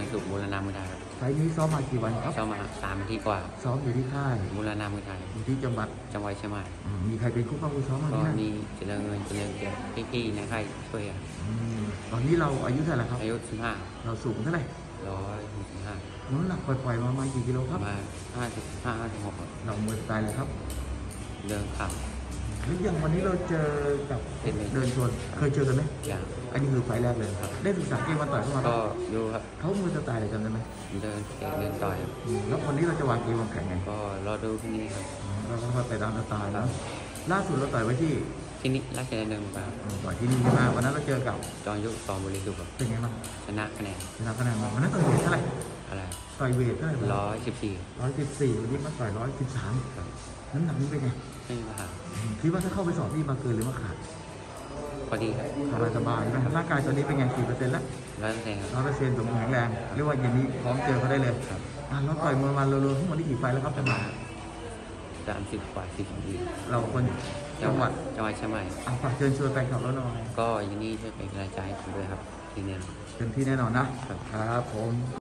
สุขมูลนามมือไทยครับไฟล์นี้ซ้อมมากี่วันครับเข้ามา3 อาทิตย์กว่าซ้อมอยู่ที่ค่ายมูลนามมือไทยอยู่ที่จังหวัดจังหวัดเชียงใหม่มีใครเป็นคู่ป้องคู่ซ้อมบ้างก็เนี่ยมีเจริญเงินเจริญเกียรติพี่ๆในค่ายช่วยกันตอนนี้เราอายุเท่าไหร่ครับอายุเราสูงเท่าไหร่ 15 165 น้ำหนักปล่อยๆมากี่กิโลครับประมาณ55 56 เรามือสไตล์เลยครับเดินขับแล้วอย่างวันนี้เราเจอกับเดินชวนเคยเจอกันไหมอย่างอันนี้คือไฟล์แรกเลยครับได้ศึกษาเกมมาต่อยเข้ามาก็ดูครับเขามือสไตล์อะไรกันได้ไหมเดินเตะเดินต่อยแล้ววันนี้เราจะวางเกมวางแผนไงก็รอดูพรุ่งนี้ครับเราก็ค่อยไปตามสไตล์แล้วล่าสุดเราต่อยไว้ที่นี่ราชดำเนินครับต่อยที่นี่ใช่ไหมวันนั้นเราเจอกับจอมยุทธสองบุรีสุขครับเป็นไงบ้างชนะคะแนนมาวันนั้นต่อยเวทเท่าไหร่อะไรต่อยเวทเท่าไหร่ 114 วันนี้มาต่อย113 ครับน้ำหนักนี้เป็นไงไม่มีปัญหาคิดว่าถ้าเข้าไปสอบที่มาเกินหรือมาขาดพอดีครับสบายไหมร่างกายตอนนี้เป็นไงกี่เปอร์เซ็นต์แล้ว 100%ครับ 100%สมบูรณ์แข็งแรงเรียกว่าอย่างนี้พร้อมเจอเขาได้เลยครับเราต่อยมวยมาเราทั้งหมดที่กี่ไฟแล้วครับจะมา 30 กว่า40 ปีเราคนจังหวัดเชียงใหม่ฝากเชิญชวนแฟนคลับเราหน่อยก็อย่างนี้ช่วยเป็นกำลังใจให้ผมด้วยครับทีนี้เต็มที่แน่นอนนะครับผม